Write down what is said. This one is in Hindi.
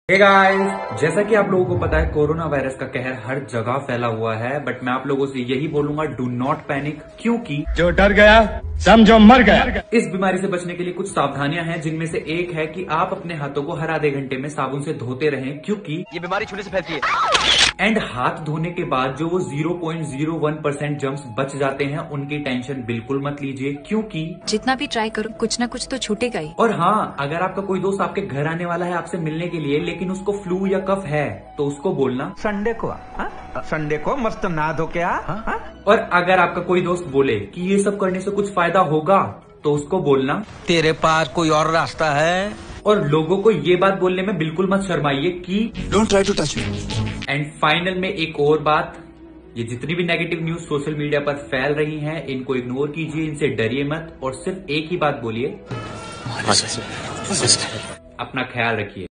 हे गाइस, जैसा कि आप लोगों को पता है कोरोना वायरस का कहर हर जगह फैला हुआ है। बट मैं आप लोगों से यही बोलूंगा, डू नॉट पैनिक, क्योंकि जो डर गया समझो मर गया। इस बीमारी से बचने के लिए कुछ सावधानियां हैं, जिनमें से एक है कि आप अपने हाथों को हर आधे घंटे में साबुन से धोते रहें, क्योंकि ये बीमारी छूने से फैलती है। एंड हाथ धोने के बाद जो वो 0.01% जर्म्स बच जाते हैं, उनकी टेंशन बिल्कुल मत लीजिए, क्योंकि जितना भी ट्राई करो कुछ ना कुछ तो छूटेगा ही। और हाँ, अगर आपका कोई दोस्त आपके घर आने वाला है आपसे मिलने के लिए, लेकिन उसको फ्लू या कफ है, तो उसको बोलना संडे को मस्त नहा धो के आ। और अगर आपका कोई दोस्त बोले कि ये सब करने से कुछ फायदा होगा, तो उसको बोलना तेरे पास कोई और रास्ता है। और लोगों को ये बात बोलने में बिल्कुल मत शर्माइए कि don't try to touch me. And final में एक और बात, ये जितनी भी नेगेटिव न्यूज सोशल मीडिया पर फैल रही हैं, इनको इग्नोर कीजिए, इनसे डरिए मत और सिर्फ एक ही बात बोलिए, अपना ख्याल रखिए।